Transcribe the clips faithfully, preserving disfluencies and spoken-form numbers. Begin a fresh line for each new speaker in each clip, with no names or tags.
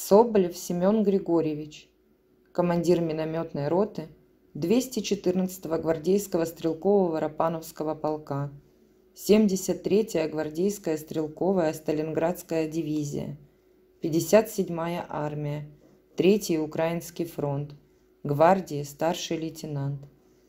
Соболев Семен Григорьевич, командир минометной роты двести четырнадцатого гвардейского стрелкового Рапановского полка, семьдесят третья гвардейская стрелковая Сталинградская дивизия, пятьдесят седьмая армия, третий Украинский фронт, гвардии старший лейтенант.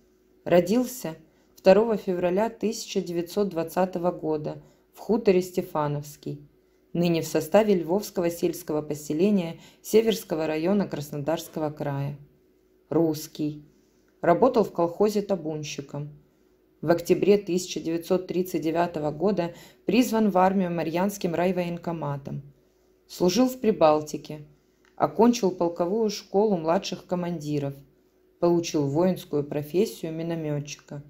Родился второго февраля тысяча девятьсот двадцатого года в хуторе Стефановский, ныне в составе Львовского сельского поселения Северского района Краснодарского края. Русский. Работал в колхозе табунщиком. В октябре тысяча девятьсот тридцать девятого года призван в армию Марьянским райвоенкоматом. Служил в Прибалтике. Окончил полковую школу младших командиров. Получил воинскую профессию минометчика.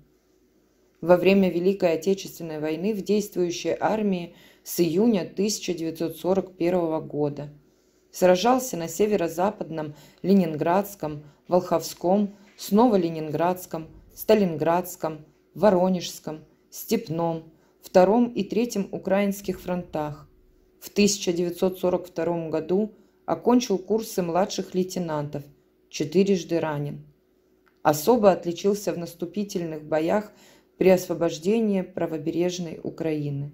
Во время Великой Отечественной войны в действующей армии с июня тысяча девятьсот сорок первого года. Сражался на северо-западном, Ленинградском, Волховском, снова Ленинградском, Сталинградском, Воронежском, Степном, втором и третьем украинских фронтах. В тысяча девятьсот сорок втором году окончил курсы младших лейтенантов, четырежды ранен. Особо отличился в наступительных боях при освобождении правобережной Украины.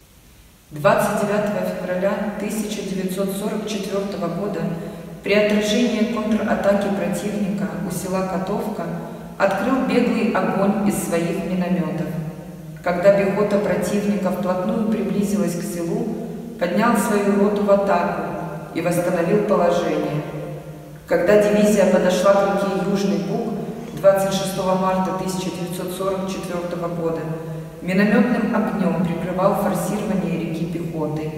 двадцать девятого февраля тысяча девятьсот сорок четвёртого года при отражении контратаки противника у села Котовка открыл беглый огонь из своих минометов. Когда пехота противника вплотную приблизилась к селу, поднял свою роту в атаку и восстановил положение. Когда дивизия подошла к реке Южный Буг двадцать шестого марта тысяча девятьсот сорок четвёртого года, минометным огнем прикрывал форсирование реки пехоты.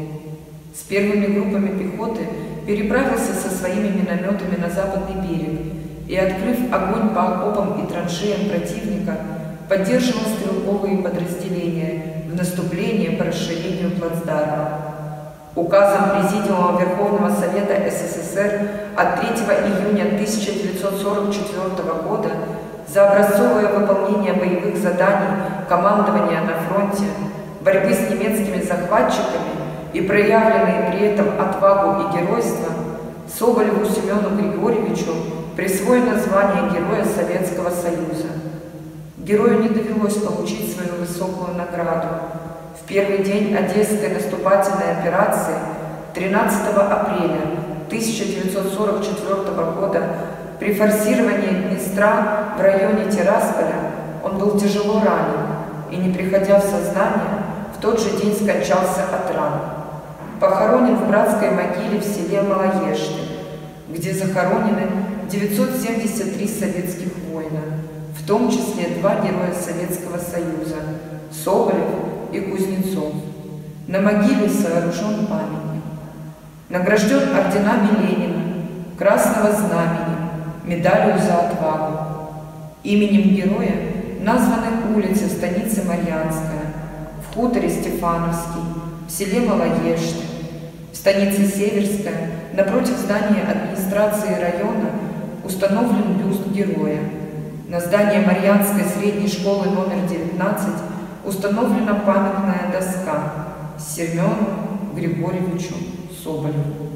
С первыми группами пехоты переправился со своими минометами на западный берег и, открыв огонь по окопам и траншеям противника, поддерживал стрелковые подразделения в наступлении по расширению плацдарма. Указом Президиума Верховного Совета СССР от третьего июня тысяча девятьсот сорок четвёртого года за образцовое выполнение боевых заданий командования на фронте, борьбы с немецкими захватчиками и проявленные при этом отвагу и геройство, Соболеву Семену Григорьевичу присвоено звание Героя Советского Союза. Герою не довелось получить свою высокую награду. В первый день Одесской наступательной операции, тринадцатого апреля тысяча девятьсот сорок четвёртого года, при форсировании Днестра в районе Тирасполя он был тяжело ранен и, не приходя в сознание, в тот же день скончался от ран. Похоронен в братской могиле в селе Малоешты, где захоронены девятьсот семьдесят три советских воина, в том числе два героя Советского Союза – Соболев и Кузнецов. На могиле сооружен памятник. Награжден орденами Ленина, Красного Знамени, медалью за отвагу. Именем героя названы улицы в станице Марьянская, в хуторе Стефановский, в селе Малоешты, в станице Северская, напротив здания администрации района, установлен бюст героя. На здании Марьянской средней школы номер девятнадцать установлена памятная доска Семену Григорьевичу Соболеву.